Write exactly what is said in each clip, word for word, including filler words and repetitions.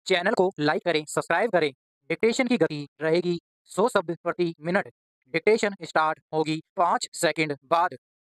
Channel को like करें, subscribe करें। डिक्टेशन की गति रहेगी सौ शब्द प्रति मिनट। डिक्टेशन स्टार्ट होगी पाँच सेकंड बाद।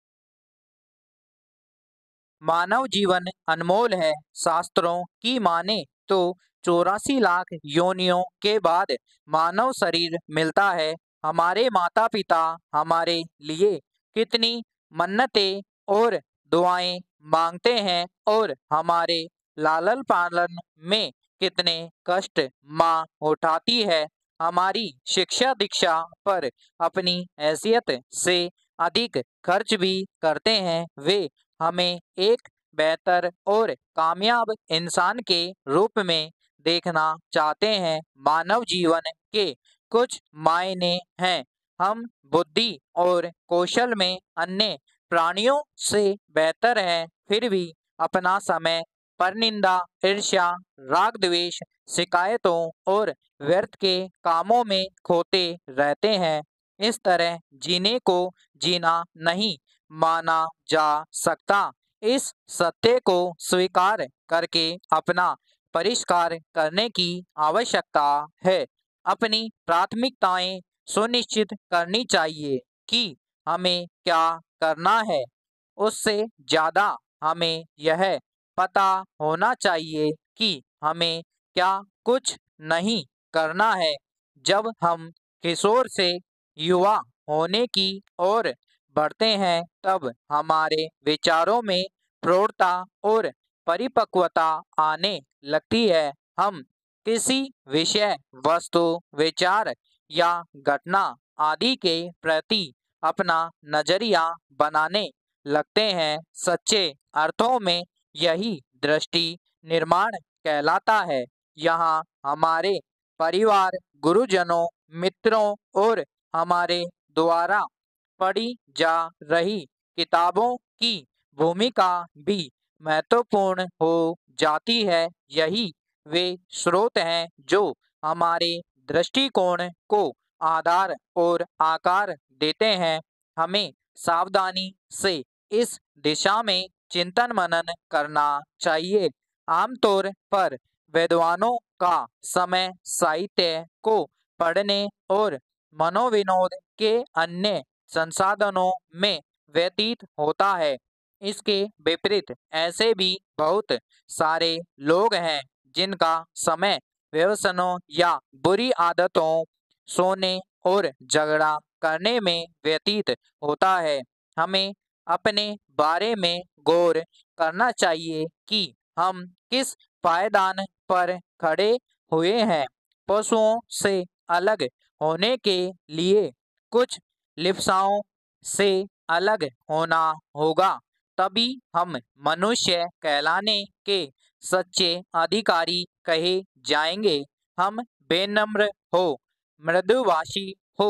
मानव जीवन अनमोल है। शास्त्रों की माने तो चौरासी लाख योनियों के बाद मानव शरीर मिलता है। हमारे माता पिता हमारे लिए कितनी मन्नतें और दुआएं मांगते हैं और हमारे लालन पालन में कितने कष्ट माँ उठाती है। हमारी शिक्षा दीक्षा पर अपनी हैसियत से अधिक खर्च भी करते हैं। वे हमें एक बेहतर और कामयाब इंसान के रूप में देखना चाहते हैं। मानव जीवन के कुछ मायने हैं। हम बुद्धि और कौशल में अन्य प्राणियों से बेहतर हैं, फिर भी अपना समय परनिंदा, ईर्ष्या, राग द्वेष, शिकायतों और व्यर्थ के कामों में खोते रहते हैं। इस तरह जीने को जीना नहीं माना जा सकता। इस सत्य को स्वीकार करके अपना परिष्कार करने की आवश्यकता है। अपनी प्राथमिकताएं सुनिश्चित करनी चाहिए कि हमें क्या करना है। उससे ज़्यादा हमें यह पता होना चाहिए कि हमें क्या कुछ नहीं करना है। जब हम किशोर से युवा होने की ओर बढ़ते हैं तब हमारे विचारों में प्रौढ़ता और परिपक्वता आने लगती है। हम किसी विषय, वस्तु, विचार या घटना आदि के प्रति अपना नजरिया बनाने लगते हैं। सच्चे अर्थों में यही दृष्टि निर्माण कहलाता है। यहाँ हमारे परिवार, गुरुजनों, मित्रों और हमारे द्वारा पढ़ी जा रही किताबों की भूमिका भी महत्वपूर्ण हो जाती है। यही वे स्रोत हैं जो हमारे दृष्टिकोण को आधार और आकार देते हैं। हमें सावधानी से इस दिशा में चिंतन मनन करना चाहिए। आमतौर पर विद्वानों का समय साहित्य को पढ़ने और मनोविनोद के अन्य संसाधनों में व्यतीत होता है। इसके विपरीत ऐसे भी बहुत सारे लोग हैं जिनका समय व्यसनों या बुरी आदतों, सोने और झगड़ा करने में व्यतीत होता है। हमें अपने बारे में गौर करना चाहिए कि हम किस पायदान पर खड़े हुए हैं। पशुओं से अलग होने के लिए कुछ लिप्साओं से अलग होना होगा, तभी हम मनुष्य कहलाने के सच्चे अधिकारी कहे जाएंगे। हम बेनम्र हो, मृदुभाषी हो,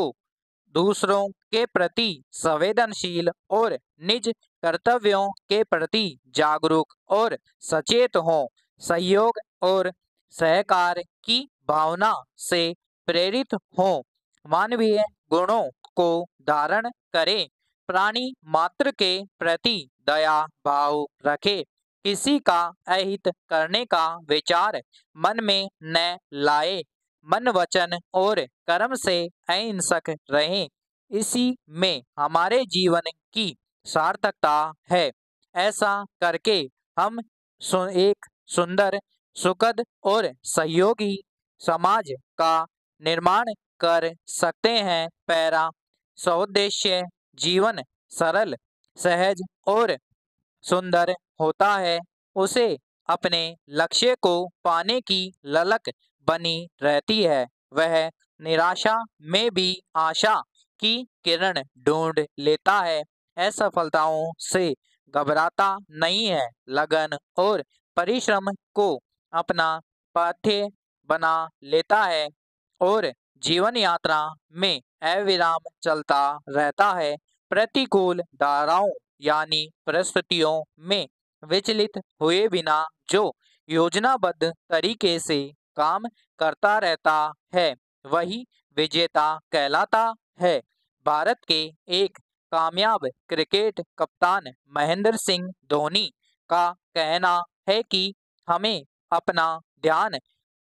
दूसरों के प्रति संवेदनशील और निज कर्तव्यों के प्रति जागरूक और सचेत हों। सहयोग और सहकार की भावना से प्रेरित हों। मानवीय गुणों को धारण करें। प्राणी मात्र के प्रति दया भाव रखें। किसी का अहित करने का विचार मन में न लाए। मन, वचन और कर्म से अहिंसक रहें। इसी में हमारे जीवन की सार्थकता है। ऐसा करके हम सु, एक सुंदर, सुखद और सहयोगी समाज का निर्माण कर सकते हैं। पैरा सौद्देश्य जीवन सरल, सहज और सुंदर होता है। उसे अपने लक्ष्य को पाने की ललक बनी रहती है। वह निराशा में भी आशा की किरण ढूंढ लेता है। असफलताओं से घबराता नहीं है। लगन और परिश्रम को अपना पाथ्य बना लेता है और जीवन यात्रा में अविराम चलता रहता है। प्रतिकूल धाराओं यानी परिस्थितियों में विचलित हुए बिना जो योजनाबद्ध तरीके से काम करता रहता है वही विजेता कहलाता है। भारत के एक कामयाब क्रिकेट कप्तान महेंद्र सिंह धोनी का कहना है कि हमें अपना ध्यान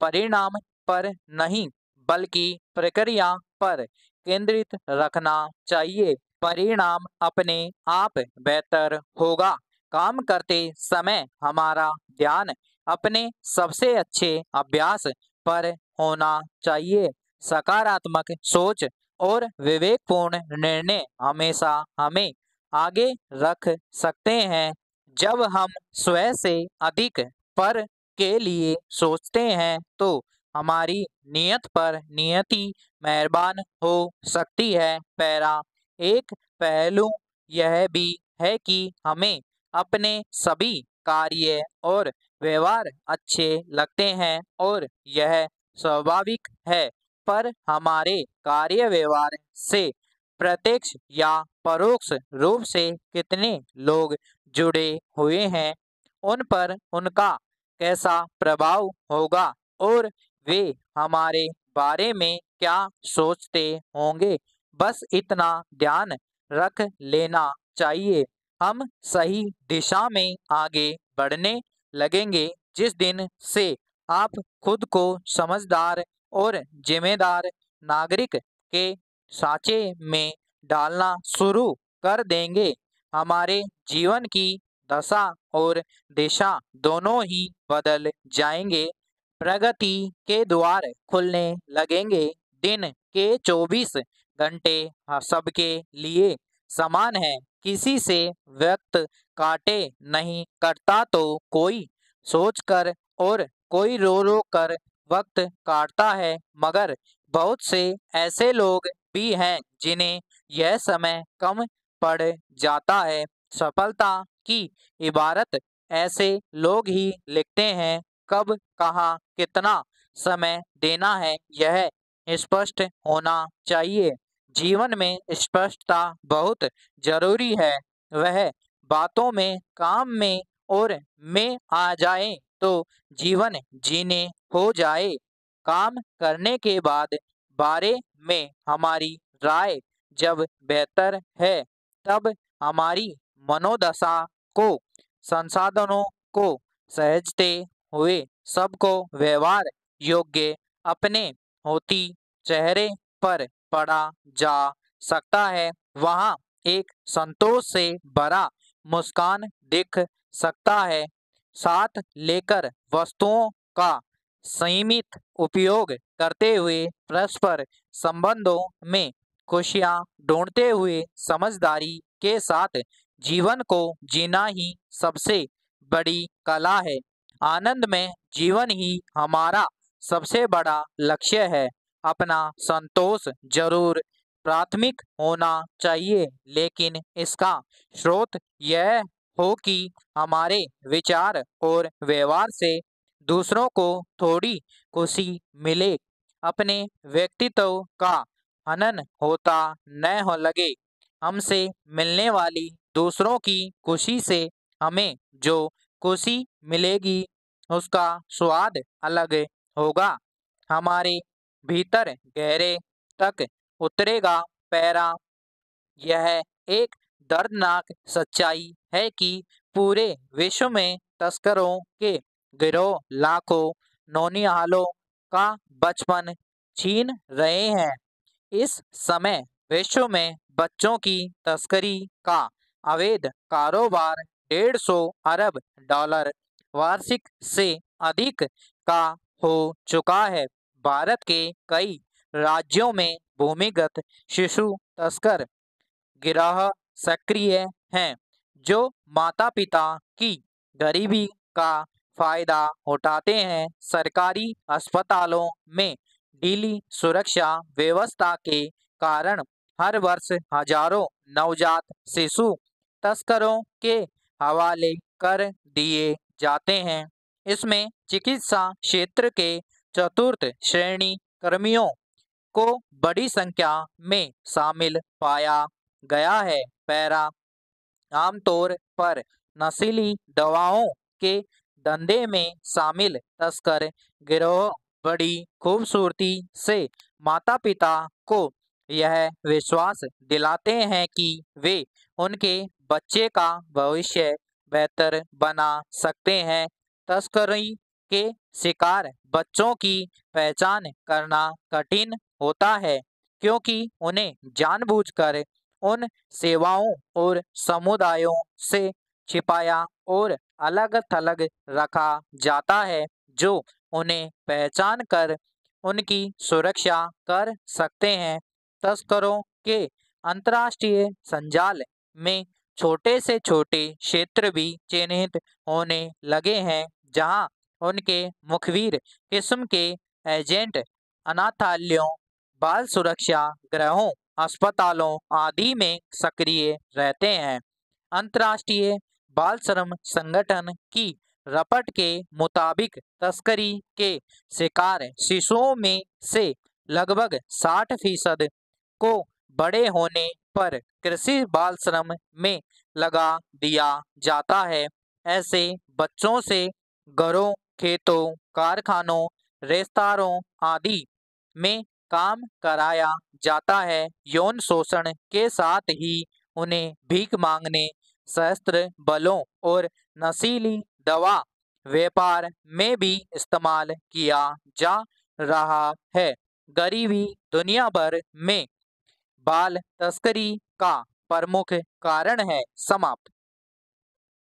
परिणाम पर नहीं बल्कि प्रक्रिया पर केंद्रित रखना चाहिए। परिणाम अपने आप बेहतर होगा। काम करते समय हमारा ध्यान अपने सबसे अच्छे अभ्यास पर होना चाहिए। सकारात्मक सोच और विवेकपूर्ण निर्णय हमेशा हमें आगे रख सकते हैं। जब हम स्वयं से अधिक पर के लिए सोचते हैं तो हमारी नियत पर नियति मेहरबान हो सकती है। पैरा एक पहलू यह भी है कि हमें अपने सभी कार्य और व्यवहार अच्छे लगते हैं और यह स्वाभाविक है, पर हमारे कार्य व्यवहार से प्रत्यक्ष या परोक्ष रूप से कितने लोग जुड़े हुए हैं, उन पर उनका कैसा प्रभाव होगा और वे हमारे बारे में क्या सोचते होंगे, बस इतना ध्यान रख लेना चाहिए। हम सही दिशा में आगे बढ़ने लगेंगे जिस दिन से आप खुद को समझदार और जिम्मेदार नागरिक के साँचे में डालना शुरू कर देंगे। हमारे जीवन की दशा और दिशा दोनों ही बदल जाएंगे। प्रगति के द्वार खुलने लगेंगे। दिन के चौबीस घंटे सबके लिए समान है। किसी से वक्त काटे नहीं कटता तो कोई सोचकर और कोई रो रो कर वक्त काटता है, मगर बहुत से ऐसे लोग भी हैं जिन्हें यह समय कम पड़ जाता है। सफलता की इबारत ऐसे लोग ही लिखते हैं। कब कहाँ कितना समय देना है यह स्पष्ट होना चाहिए। जीवन में स्पष्टता बहुत जरूरी है। वह बातों में, काम में और में आ जाए तो जीवन जीने हो जाए। काम करने के बाद बारे में हमारी राय जब बेहतर है तब हमारी मनोदशा को, संसाधनों को सहेजते हुए सबको व्यवहार योग्य अपने होती चेहरे पर पड़ा जा सकता है। वहाँ एक संतोष से भरा मुस्कान दिख सकता है। साथ लेकर वस्तुओं का सीमित उपयोग करते हुए परस्पर संबंधों में खुशियाँ ढूंढते हुए समझदारी के साथ जीवन को जीना ही सबसे बड़ी कला है। आनंद में जीवन ही हमारा सबसे बड़ा लक्ष्य है। अपना संतोष जरूर प्राथमिक होना चाहिए, लेकिन इसका स्रोत यह हो कि हमारे विचार और व्यवहार से दूसरों को थोड़ी खुशी मिले। अपने व्यक्तित्व का हनन होता न हो लगे। हमसे मिलने वाली दूसरों की खुशी से हमें जो खुशी मिलेगी उसका स्वाद अलग होगा, हमारे भीतर गहरे तक उतरेगा। पैरा यह एक दर्दनाक सच्चाई है कि पूरे विश्व में तस्करों के गिरोह लाखों नौनिहालों का बचपन छीन रहे हैं। इस समय विश्व में बच्चों की तस्करी का अवैध कारोबार डेढ़ सौ अरब डॉलर वार्षिक से अधिक का हो चुका है। भारत के कई राज्यों में भूमिगत शिशु तस्कर गिरोह सक्रिय हैं, जो माता पिता की गरीबी का फायदा उठाते हैं। सरकारी अस्पतालों में ढीली सुरक्षा व्यवस्था के कारण हर वर्ष हजारों नवजात शिशु तस्करों के हवाले कर दिए जाते हैं। इसमें चिकित्सा क्षेत्र के चतुर्थ श्रेणी कर्मियों को बड़ी संख्या में शामिल पाया गया है। पैरा आमतौर पर नशीली दवाओं के धंधे में शामिल तस्कर गिरोह बड़ी खूबसूरती से माता पिता को यह विश्वास दिलाते हैं कि वे उनके बच्चे का भविष्य बेहतर बना सकते हैं। तस्करी के शिकार बच्चों की पहचान करना कठिन होता है, क्योंकि उन्हें जानबूझकर उन सेवाओं और समुदायों से छिपाया और अलग-थलग रखा जाता है जो उन्हें पहचान कर उनकी सुरक्षा कर सकते हैं। तस्करों के अंतर्राष्ट्रीय संजाल में छोटे से छोटे क्षेत्र भी चिन्हित होने लगे हैं, जहां उनके मुखबिर किस्म के एजेंट अनाथालयों, बाल सुरक्षा गृहों, अस्पतालों आदि में सक्रिय रहते हैं। अंतर्राष्ट्रीय बाल श्रम संगठन की रपट के मुताबिक तस्करी के शिकार शिशुओं में से लगभग साठ फीसद को बड़े होने पर कृषि बाल श्रम में लगा दिया जाता है। ऐसे बच्चों से घरों, खेतों, कारखानों, रेस्तरां आदि में काम कराया जाता है। यौन शोषण के साथ ही उन्हें भीख मांगने, सशस्त्र बलों और नशीली दवा व्यापार में भी इस्तेमाल किया जा रहा है। गरीबी दुनिया भर में बाल तस्करी का प्रमुख कारण है। समाप्त।